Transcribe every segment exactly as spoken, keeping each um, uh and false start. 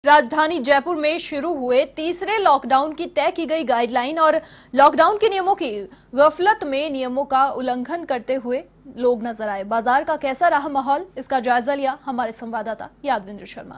राजधानी जयपुर में शुरू हुए तीसरे लॉकडाउन की तय की गई गाइडलाइन और लॉकडाउन के नियमों की गफलत में नियमों का उल्लंघन करते हुए लोग नजर आए। बाजार का कैसा रहा माहौल, इसका जायजा लिया हमारे संवाददाता यादविंद्र शर्मा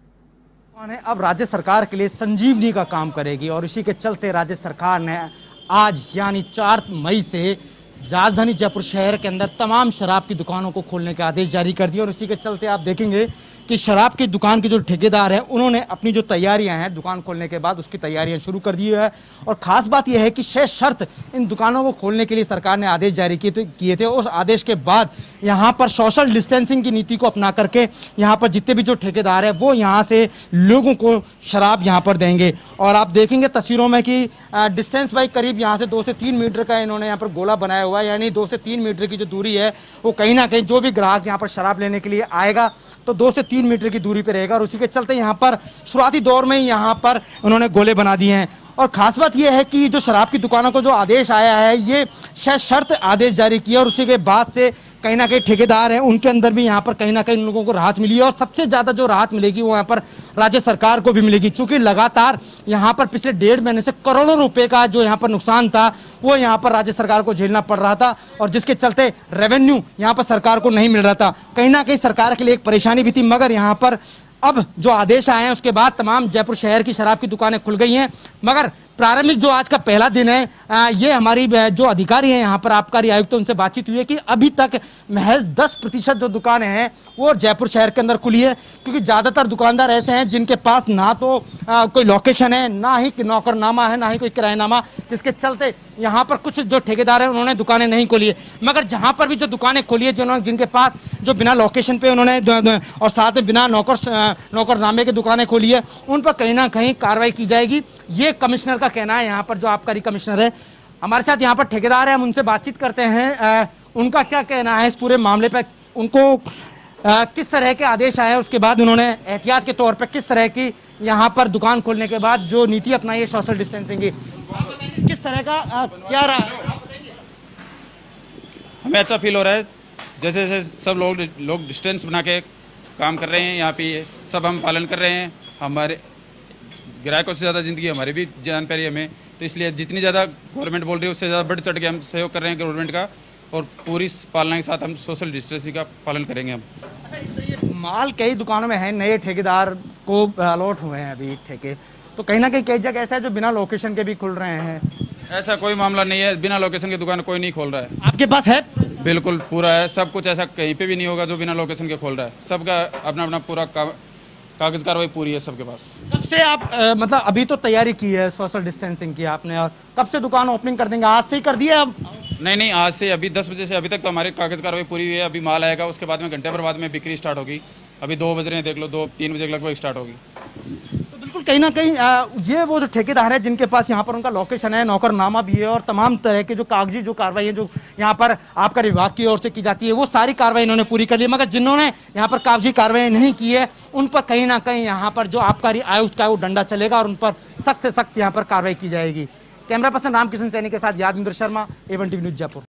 ने। अब राज्य सरकार के लिए संजीवनी का काम करेगी और इसी के चलते राज्य सरकार ने आज यानी चार मई से राजधानी जयपुर शहर के अंदर तमाम शराब की दुकानों को खोलने के आदेश जारी कर दिए और इसी के चलते आप देखेंगे कि शराब की दुकान के जो ठेकेदार हैं उन्होंने अपनी जो तैयारियां हैं दुकान खोलने के बाद उसकी तैयारियां शुरू कर दी है। और ख़ास बात यह है कि शेष शर्त इन दुकानों को खोलने के लिए सरकार ने आदेश जारी किए थे किए थे उस आदेश के बाद यहाँ पर सोशल डिस्टेंसिंग की नीति को अपना करके यहाँ पर जितने भी जो ठेकेदार हैं वो यहाँ से लोगों को शराब यहाँ पर देंगे। और आप देखेंगे तस्वीरों में कि डिस्टेंस बाई करीब यहाँ से दो से तीन मीटर का इन्होंने यहाँ पर गोला बनाया हुआ है, यानी दो से तीन मीटर की जो दूरी है वो कहीं ना कहीं जो भी ग्राहक यहाँ पर शराब लेने के लिए आएगा तो दो से तीन मीटर की दूरी पे रहेगा। और उसी के चलते यहाँ पर शुरुआती दौर में ही यहाँ पर उन्होंने गोले बना दिए हैं। और खास बात यह है कि जो शराब की दुकानों को जो आदेश आया है ये शायद शर्त आदेश जारी किया और उसी के बाद से कहीं ना कहीं ठेकेदार हैं उनके अंदर भी यहाँ पर कहीं ना कहीं लोगों को राहत मिली है। और सबसे ज़्यादा जो राहत मिलेगी वो यहाँ पर राज्य सरकार को भी मिलेगी, क्योंकि लगातार यहाँ पर पिछले डेढ़ महीने से करोड़ों रुपए का जो यहाँ पर नुकसान था वो यहाँ पर राज्य सरकार को झेलना पड़ रहा था और जिसके चलते रेवेन्यू यहाँ पर सरकार को नहीं मिल रहा था। कहीं ना कहीं सरकार के लिए एक परेशानी भी थी, मगर यहाँ पर अब जो आदेश आए हैं उसके बाद तमाम जयपुर शहर की शराब की दुकानें खुल गई हैं। मगर प्रारंभिक जो आज का पहला दिन है आ, ये हमारी जो अधिकारी हैं यहाँ पर आबकारी आयुक्त उनसे बातचीत हुई है कि अभी तक महज दस प्रतिशत जो दुकानें हैं वो जयपुर शहर के अंदर खुली है, क्योंकि ज़्यादातर दुकानदार ऐसे हैं जिनके पास ना तो आ, कोई लोकेशन है, ना ही नौकरनामा है, ना ही कोई किराएनामा, जिसके चलते यहाँ पर कुछ जो ठेकेदार हैं उन्होंने दुकानें नहीं खोली है। मगर जहाँ पर भी जो दुकानें खोली है जिन्होंने जिनके पास जो बिना लोकेशन पे उन्होंने और साथ में बिना नौकर नौकरनामे की दुकानें खोली है उन पर कहीं ना कहीं कार्रवाई की जाएगी, ये कमिश्नर का कहना है। यहाँ पर जो आबकारी कमिश्नर है हमारे साथ यहाँ पर ठेकेदार है, हम उनसे बातचीत करते हैं। आ, उनका क्या कहना है इस पूरे मामले पर, उनको आ, किस तरह के आदेश आए उसके बाद उन्होंने एहतियात के तौर पर किस तरह की यहाँ पर दुकान खोलने के बाद जो नीति अपनाई है सोशल डिस्टेंसिंग की, किस तरह का आ, क्या रहा है? हमें अच्छा फील हो रहा है, जैसे जैसे सब लोग लोग डिस्टेंस बना के काम कर रहे हैं, यहाँ पे सब हम पालन कर रहे हैं। हमारे ग्राहकों से ज़्यादा ज़िंदगी हमारी भी जान पा रही है हमें, तो इसलिए जितनी ज़्यादा गवर्नमेंट बोल रही है उससे ज़्यादा बढ़ चढ़ के हम सहयोग कर रहे हैं गवर्नमेंट का और पूरी पालना के साथ हम सोशल डिस्टेंसिंग का पालन करेंगे। हम माल कई दुकानों में है, नए ठेकेदार को अलॉट हुए हैं अभी ठेके, तो कहीं ना कहीं कई जगह ऐसा है जो बिना लोकेशन के भी खुल रहे हैं। ऐसा कोई मामला नहीं है, बिना लोकेशन की दुकान कोई नहीं खोल रहा है। आपके पास है? बिल्कुल पूरा है, सब कुछ ऐसा कहीं पे भी नहीं होगा जो बिना लोकेशन के खोल रहा है। सबका अपना अपना पूरा का, कागज कार्रवाई पूरी है सबके पास। कब से आप आ, मतलब अभी तो तैयारी की है सोशल डिस्टेंसिंग की आपने, और कब से दुकान ओपनिंग कर देंगे? आज से ही कर दिया? अब नहीं नहीं, आज से अभी दस बजे से अभी तक तो हमारी कागज कार्रवाई पूरी हुई है। अभी माल आएगा उसके बाद में घंटे भर बाद में बिक्री स्टार्ट होगी। अभी दो बज रहे हैं, देख लो दो तीन बजे लगभग स्टार्ट होगी। तो बिल्कुल कहीं ना कहीं आ, ये वो जो ठेकेदार है जिनके पास यहाँ पर उनका लोकेशन है, नौकरनामा भी है और तमाम तरह के जो कागजी जो कार्रवाई है जो यहाँ पर आपका विभाग की ओर से की जाती है वो सारी कार्रवाई इन्होंने पूरी कर ली। मगर जिन्होंने यहाँ पर कागजी कार्रवाई नहीं की है उन पर कहीं ना कहीं यहाँ पर जो आबकारी आयुक्त का वो डंडा चलेगा और उन पर सख्त से सख्त यहाँ पर कार्रवाई की जाएगी। कैमरा पर्सन रामकिशन सैनी के साथ Yadvindra Sharma, A one TV news Jaipur.